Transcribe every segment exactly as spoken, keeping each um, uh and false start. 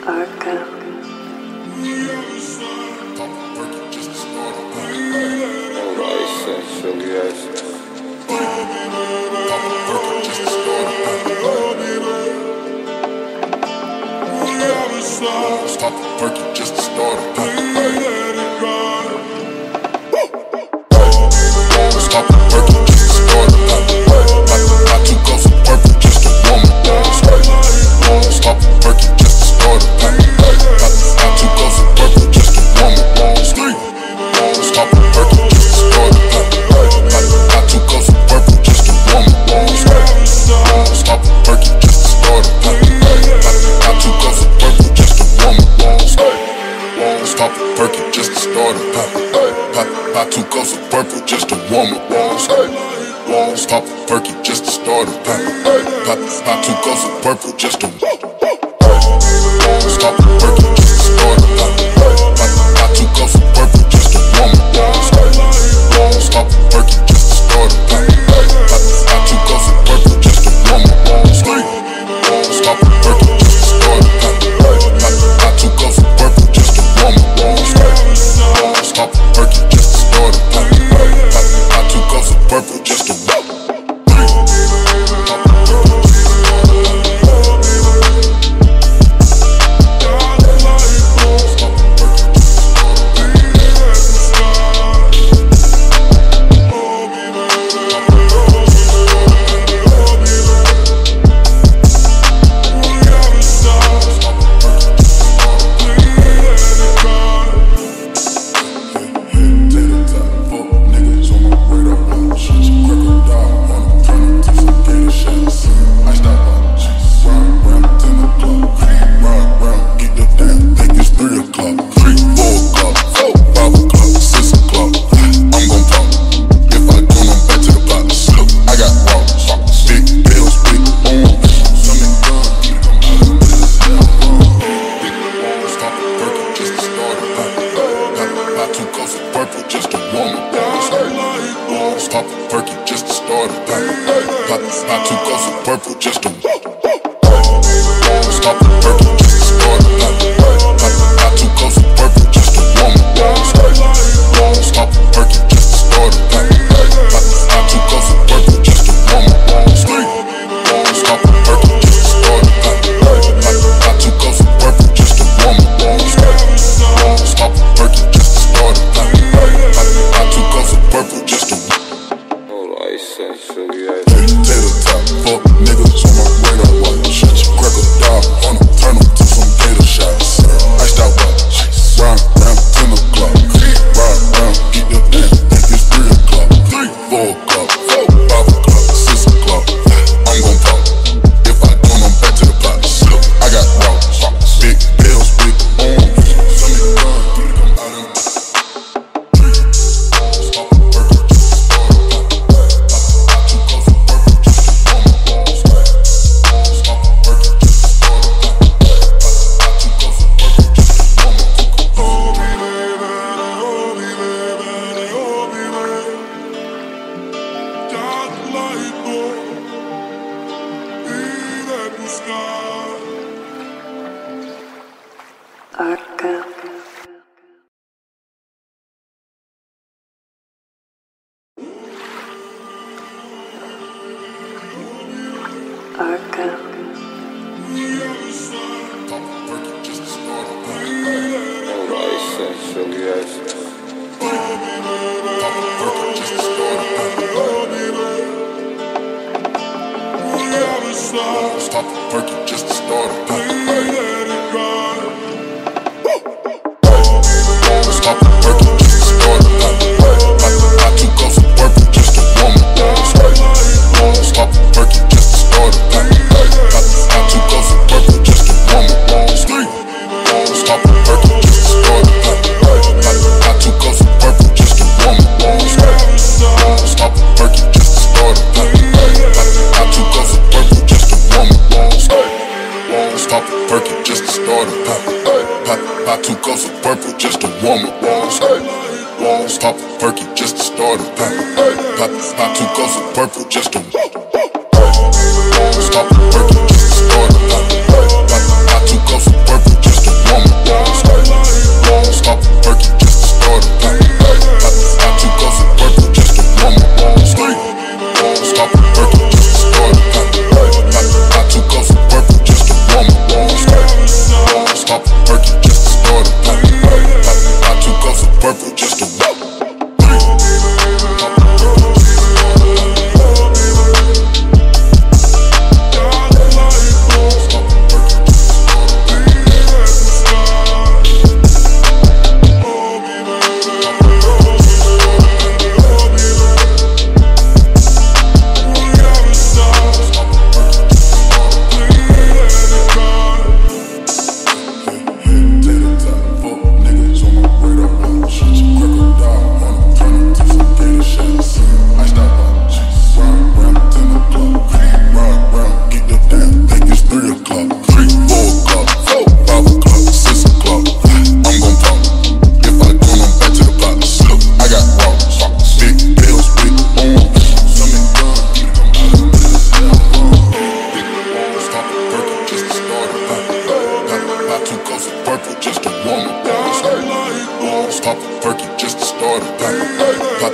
Stop the perky just to start a pump. Stop the perky just to start a pump. Not two ghosts of purple just to warm it. Stop the perky just to start a pump. Not two ghosts of purple just to warm it. Stop the perky just to start a pump. Not two ghosts of purple just to warm it. Stop the perky just to start a pump. Not two ghosts of purple just to warm it. Stop the perky just to start a pump. Not two ghosts of purple just to warm it. Stop the perky just to start a pump. Not two ghosts of purple just to stop the perky just to start a pump. Not two ghosts of purple just to warm it. Stop the perky just to start a pump. Not two ghosts of purple just to warm it. Stop the perky just to start a pump. Not two ghosts of purple just to warm it. Stop the perky just to start a pump. Not two ghosts of purple just to warm it. Stop the perky just to start a pump. Not two ghosts of purple just to stop the perky just to start a pump. Not two ghosts of purple just to warm it. Stop the perky just to start a pump. Not two ghosts of purple just to warm it. Stop the perky just to start a pump. Not two ghosts of purple just to warm it. Stop the perky just to start a pump. Not two ghosts of purple just to tater top, fuck niggas on my radar. Watch, shut your cracker down on them, turn them to some gator shots. Iced out watch, round, round, ten o'clock. Ride round, get your damn, think it's three o'clock. Four o'clock, five o'clock, six o'clock. I'm gon' pop. If I don't, I'm back to the pot. I got rocks, big bills, big arms. Some of them come out of stop the perky. Arca. Arca. Stop the perky just to start a pump. Stop the perky just to start a pump. Not two ghosts of purple just to warm it. Stop the perky just to start a pump. Not two ghosts of purple just to warm it. Stop the perky just to start a pump. Not two ghosts of purple just to warm it. Stop the perky just to start a pump. Not two ghosts of purple just to warm it. Stop the perky just to start a pump. Not two ghosts of purple just to warm it. Stop the perky just to start a pump. Not two ghosts of purple just to stop the perky just to start a pump. Not two ghosts of purple just to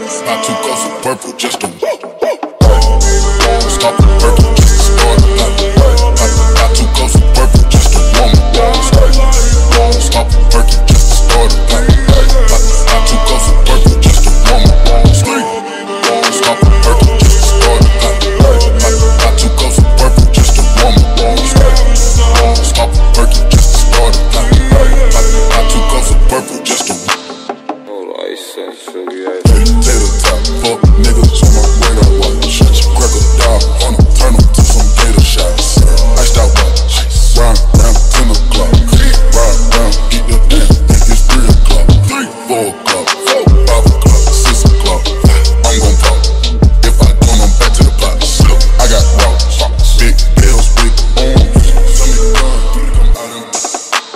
Not two cups of purple just to stop the purple just to start it. Not two cups of purple just to warm it. Stop the purple just to start it. Not two cups of purple just to warm it. Stop the purple just to start it. Not two cups of purple just to warm it. Stop the purple just to start it. Not two cups of purple just to potato top, fuck niggas on my radar watch. Shut your cracker down on them, turn them to some gator shots. Iced out watch, round round ten o'clock. Ride round, get the damn, think it's three o'clock. Four o'clock, five o'clock, six o'clock. I'm gon' pop. If I don't, I'm back to the pot. I got rocks, big bills, big arms. Some of the gun, come out of my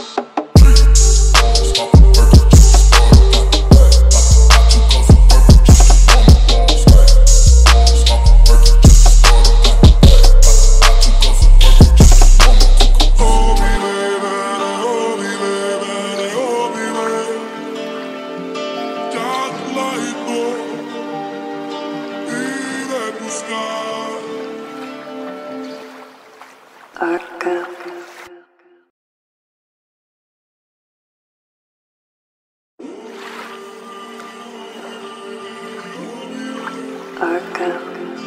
stop the purple just to start it. Arca. Arca.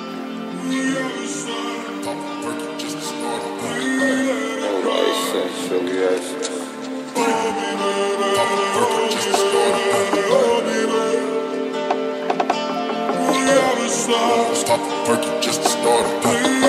Stop the perky just to start it.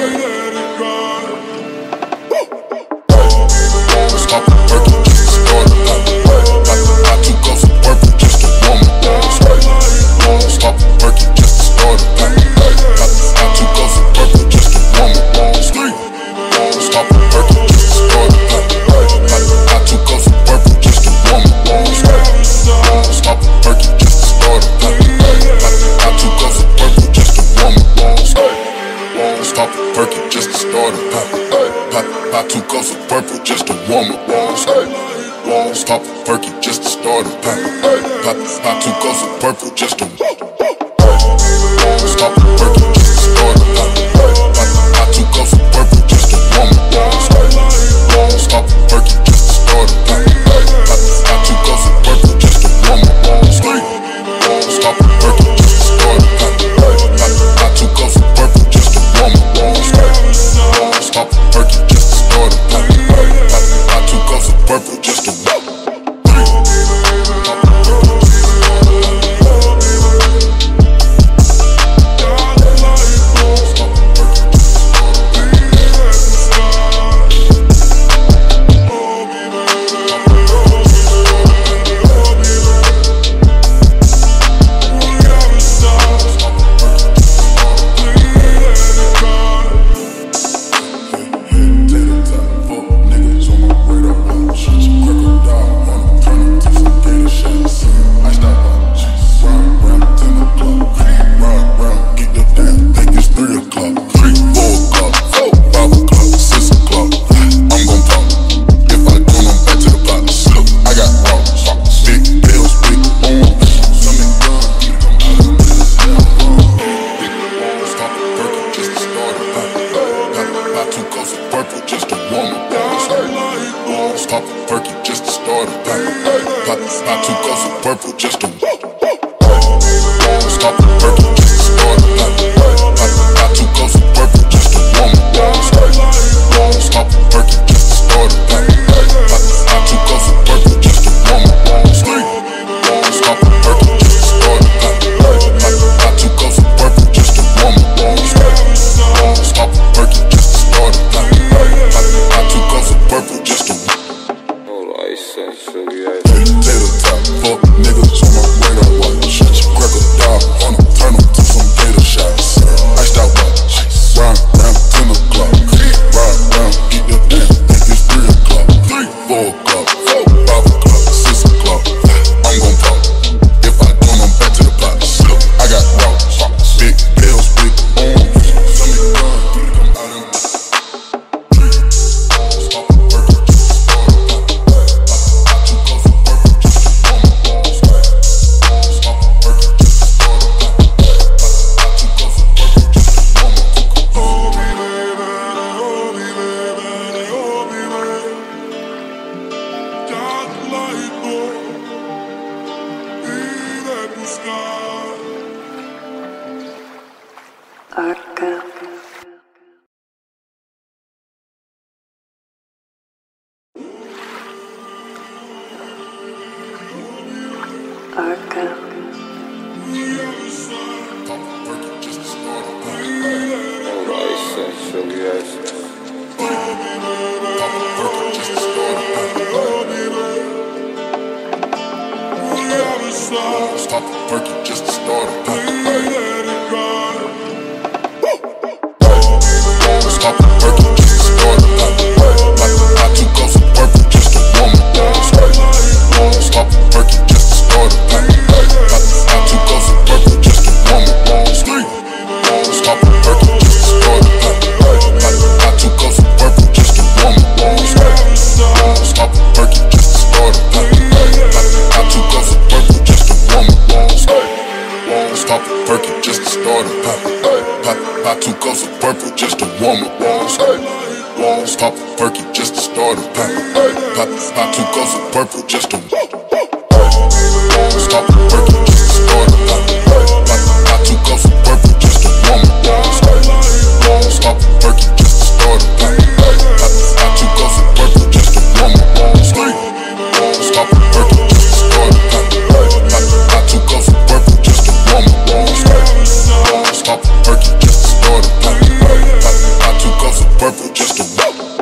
Stop the perky just to start it. Not two cups of purple just to warm it. Stop the perky just to start it. Not two cups of purple just to warm it. Stop the perky just to start it. Not two cups of purple just to warm it. Stop the perky just to start it. Not two cups of purple just to warm it. Stop the perky just to start it. Not two cups of purple just to warm it. Stop the perky just to start it. Not two cups of purple just to stop the perky just to start it. Not two cups of purple just to warm it. Stop the perky just to start it. Not two cups of purple just to warm it. Stop the perky just to start it. Not two cups of purple just to warm it. Stop the perky just to start it. Not two cups of purple just to warm it. Stop the perky just to start it. Not two cups of purple just to stop the perky just to start it. Not two cups of purple just to warm it. Stop the perky just to start it. Not two cups of purple just to warm it. Stop the perky just to start it. Not two cups of purple just to warm it. Stop the perky just to start it. Not two cups of purple just to potato top, fuck niggas on my radar watch. Shut your cracker down on them, turn them to some gator shots. Iced out watch, round round ten o'clock. Ride round, get the damn. Arca. Stop the perky just to start a pop. Stop the perky just to start a pop. I two cups of purple just to warm up. Stop the perky just to start a pop. I two cups of purple just to warm up. Stop the perky just to start a pop. I two cups of purple just to warm up. Stop the perky just to start a pop. I two cups of purple just to warm up. Stop the perky just to start a pop. I two cups of purple just to warm up. Stop the perky just to start a pop. I two cups of purple just to stop the perky just to start a pop. I two cups of purple just to warm up. Stop the perky just to start a pop. I two cups of purple just to warm up. Stop the perky just to start a pop. I two cups of purple just to warm up. Stop the perky just to start a pop. I two cups of purple just to warm up.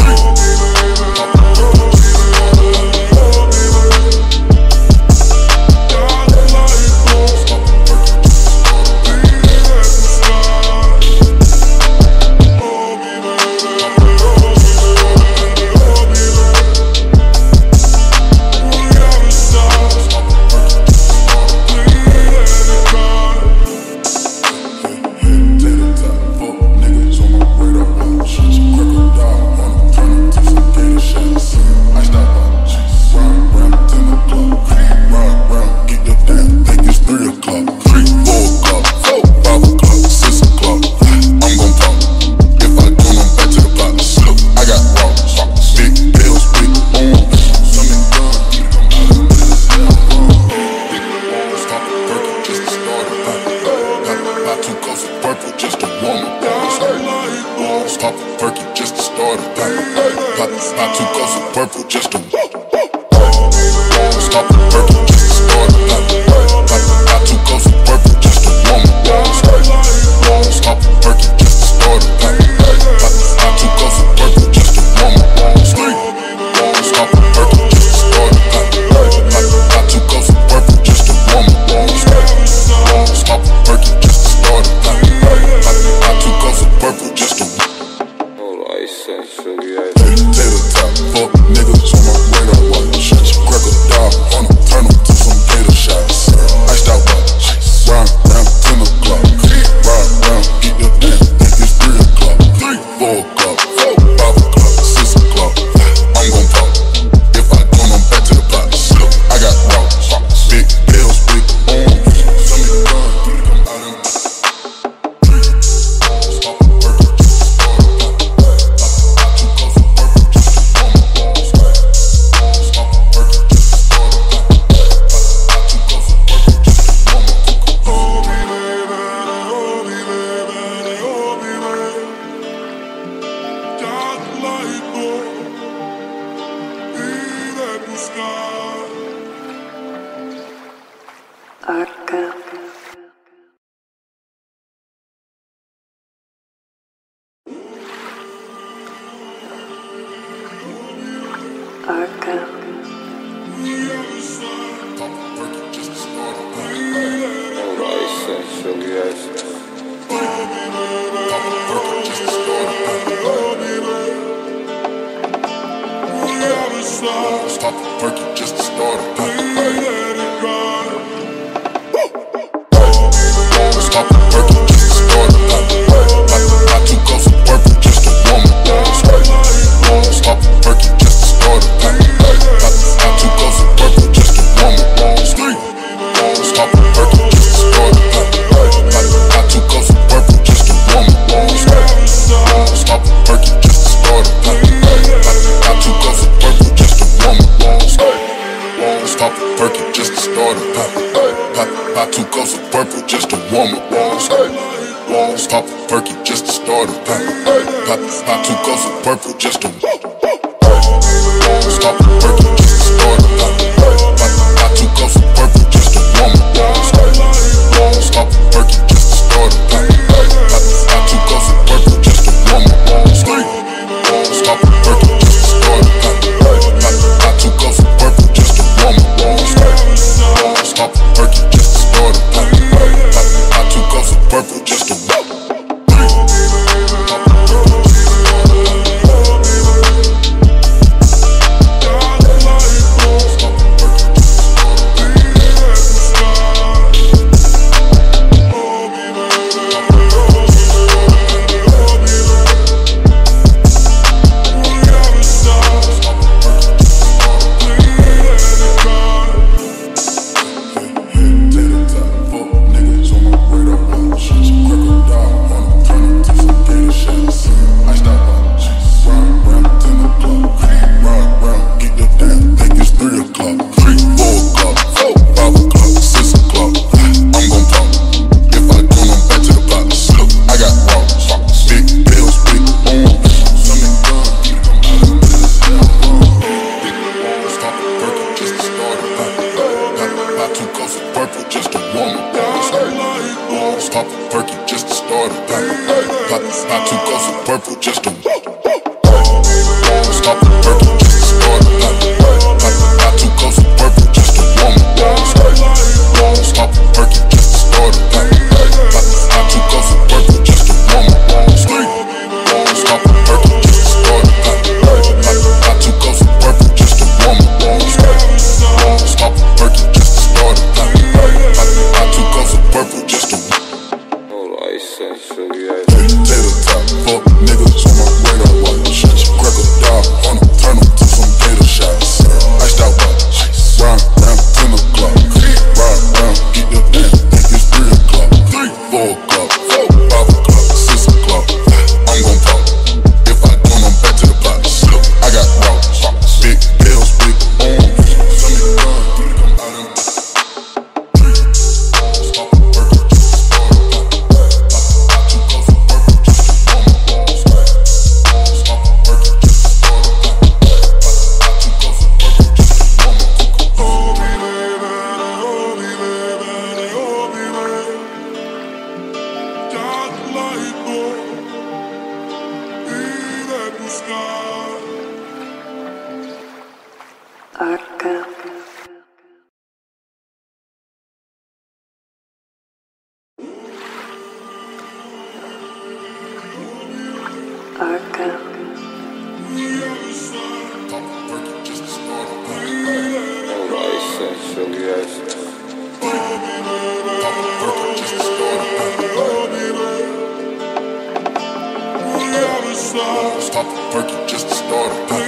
Stop the perky just to start a pop. I two cups of purple just to stop the perky just to start a pop. I two cups of purple just to warm up. Stop the perky just to start a pop. I two cups of purple just to warm up. Stop the perky just to start a pop. I two cups of purple just to warm up. Stop the perky just to start a pop. I two cups of purple just to tater top, fuck niggas on my radar watch. Crack a dog on them, turn them to some gator shots. Iced out watch, round, round, ten o'clock. Ride round, eat the damn, think it's three o'clock. Three, four o'clock, five o'clock, six o'clock. I'm gon' pop, if I don't, I'm back to the pot. I got rocks, big bills, big arms. Some of gun, come out and stop the perky just to start a pop. Arca. Arca. Stop the perky just to start a pop. Stop the perky just to start a pop. I two cups of purple just to warm up. Stop the perky just to start a pop. I two cups of purple just to warm up. Stop the perky just to start a pop. I two cups of purple just to warm up. Stop the perky just to start a pop. I two cups of purple just to warm up. Stop the perky just to start a pop. I two cups of purple just to warm up. Stop the perky just to start a pop. I two cups of purple just to stop the perky just to start a pop. I two cups of purple just Arca. Arca. Alright, essentially, yes. Stop the perky just to start a pump.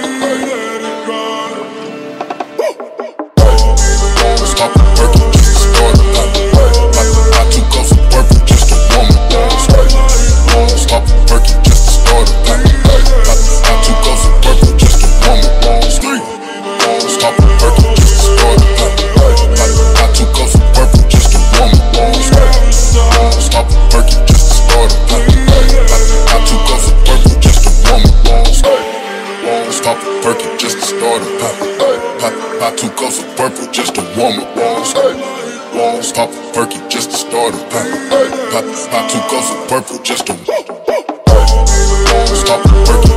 Stop the perky just to start a pump. I took off some purple just to warm up. Stop the perky just to start a pump. I took off some purple just to warm up. Stop the perky just to start a pump. I took off some purple just to warm up. Stop the perky just to start a pump. I took off some purple just to warm up. Stop the perky just to start a pump. I took off some purple just to warm up. Stop the perky just to start a pump. I took off some purple just to stop the perky.